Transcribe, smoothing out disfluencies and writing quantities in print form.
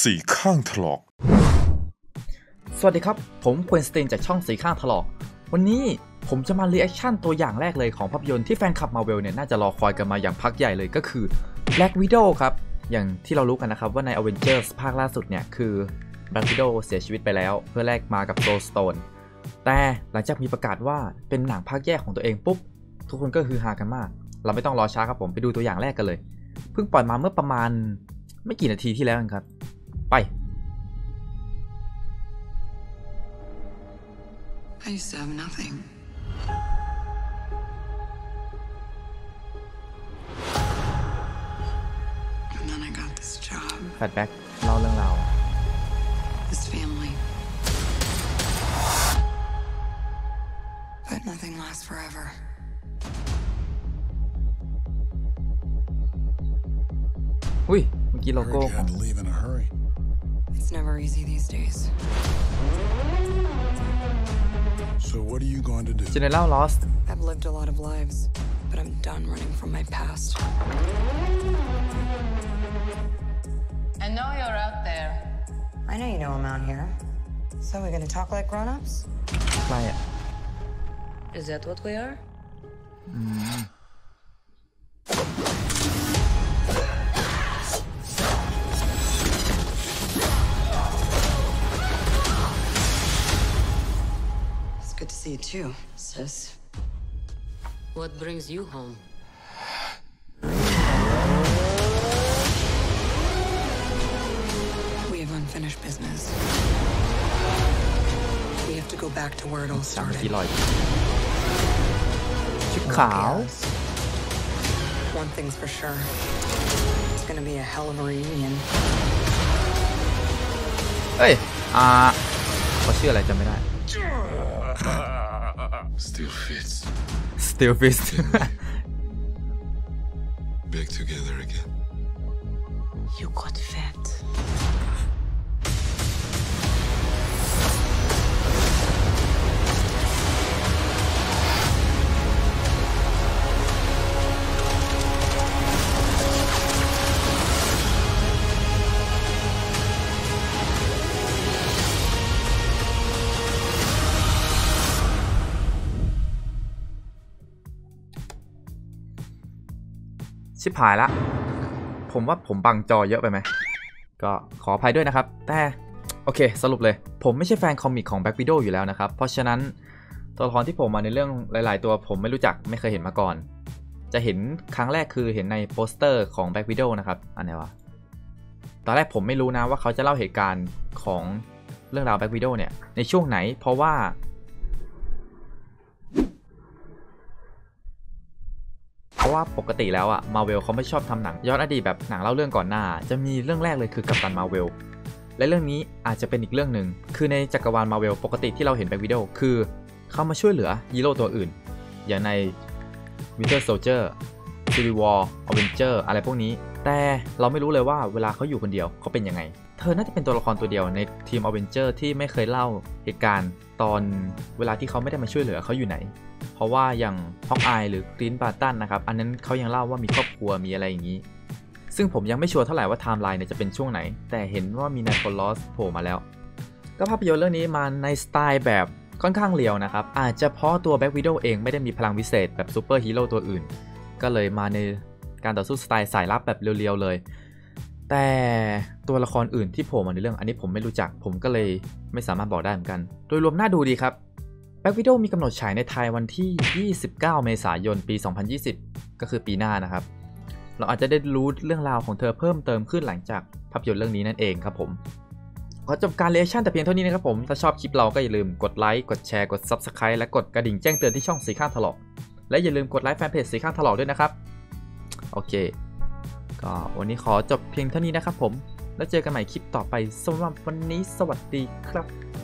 สีข้างถลอกสวัสดีครับผมควินสตีนจากช่องสีข้างถลอกวันนี้ผมจะมารีแอคชั่นตัวอย่างแรกเลยของภาพยนตร์ที่แฟนคลับ Marvel เนี่ยน่าจะรอคอยกันมาอย่างพักใหญ่เลยก็คือ Black Widow ครับอย่างที่เรารู้กันนะครับว่าใน Avengers ภาคล่าสุดเนี่ยคือ Black Widow เสียชีวิตไปแล้วเพื่อแลกมากับ Soul Stone แต่หลังจากมีประกาศว่าเป็นหนังภาคแยกของตัวเองปุ๊บทุกคนก็ฮือฮากันมากเราไม่ต้องรอช้าครับผมไปดูตัวอย่างแรกกันเลยเพิ่งปล่อยมาเมื่อประมาณไม่กี่นาทีที่แล้วครับไป I used to have nothing. And then I got this job. แฟลชแบ็กเล่าเรื่องราว This family. But nothing lasts forever. อุ้ยเมื่อกี้โลโก้ของ It's never easy these days. So what are you going to do? General Lost. I've lived a lot of lives, but I'm done running from my past. I know you're out there. I know you know I'm out here. So we're gonna talk like grown-ups? อะไรอ่ะ Is that what we are? Good to see you too, sis. What brings you home? We have unfinished business. We have to go back to where it all สาม started. ที่ลอยชุดขาว One thing's for sure. It's gonna be a hell of a reunion. เอ้ยเขาชื่ออะไรจำไม่ได้ Still fits. Still Fist Back together again. You got fat. ชิบหายละผมว่าผมบังจอเยอะไปไหมก็ขออภัยด้วยนะครับแต่โอเคสรุปเลยผมไม่ใช่แฟนคอมิกของ Black Widow อยู่แล้วนะครับเพราะฉะนั้นตัวละครที่ผมมาในเรื่องหลายๆตัวผมไม่รู้จักไม่เคยเห็นมาก่อนจะเห็นครั้งแรกคือเห็นในโปสเตอร์ของ Black Widow นะครับอันไหนวะตอนแรกผมไม่รู้นะว่าเขาจะเล่าเหตุการณ์ของเรื่องราว Black Widow เนี่ยในช่วงไหนเพราะว่าปกติแล้วอะ Marvel เขาไม่ชอบทำหนังย้อนอดีตแบบหนังเล่าเรื่องก่อนหน้าจะมีเรื่องแรกเลยคือกัปตัน Marvel และเรื่องนี้อาจจะเป็นอีกเรื่องหนึ่งคือในจักรวาล Marvel ปกติที่เราเห็น Black Widow คือเขามาช่วยเหลือฮีโร่ตัวอื่นอย่างใน Winter Soldier Civil War Avenger อะไรพวกนี้แต่เราไม่รู้เลยว่าเวลาเขาอยู่คนเดียวเขาเป็นยังไงเธอน่าจะเป็นตัวละครตัวเดียวในทีม Avenger ที่ไม่เคยเล่าเหตุการณ์ตอนเวลาที่เขาไม่ได้มาช่วยเหลือเขาอยู่ไหนเพราะว่าอย่างฮอกอายหรือกรีนบาร์ตันนะครับอันนั้นเขายังเล่าว่ามีครอบครัวมีอะไรอย่างนี้ซึ่งผมยังไม่ชัวร์เท่าไหร่ว่าไทม์ไลน์เนี่ยจะเป็นช่วงไหนแต่เห็นว่ามีไนโคลัสโผล่มาแล้วก็ภาพยนตร์เรื่องนี้มาในสไตล์แบบค่อนข้างเรียวนะครับอาจจะเพราะตัวแบ็ควิโดว์เองไม่ได้มีพลังวิเศษแบบซูเปอร์ฮีโร่ตัวอื่นก็เลยมาในการต่อสู้สไตล์สายลับแบบเรียวๆเลยแต่ตัวละครอื่นที่โผล่มาในเรื่องอันนี้ผมไม่รู้จักผมก็เลยไม่สามารถบอกได้เหมือนกันโดยรวมน่าดูดีครับBlack Widow มีกำหนดฉายในไทยวันที่29เมษายนปี2020ก็คือปีหน้านะครับเราอาจจะได้รู้เรื่องราวของเธอเพิ่มเติมขึ้นหลังจากภาพยนตร์เรื่องนี้นั่นเองครับผมขอจบการรีแอคชั่นแต่เพียงเท่านี้นะครับผมถ้าชอบคลิปเราก็อย่าลืมกดไลค์กดแชร์กด Subscribe และกดกระดิ่งแจ้งเตือนที่ช่องสีข้างถลอกและอย่าลืมกดไลค์แฟนเพจสีข้างถลอกด้วยนะครับโอเคก็วันนี้ขอจบเพียงเท่านี้นะครับผมแล้วเจอกันใหม่คลิปต่อไปสำหรับวันนี้สวัสดีครับ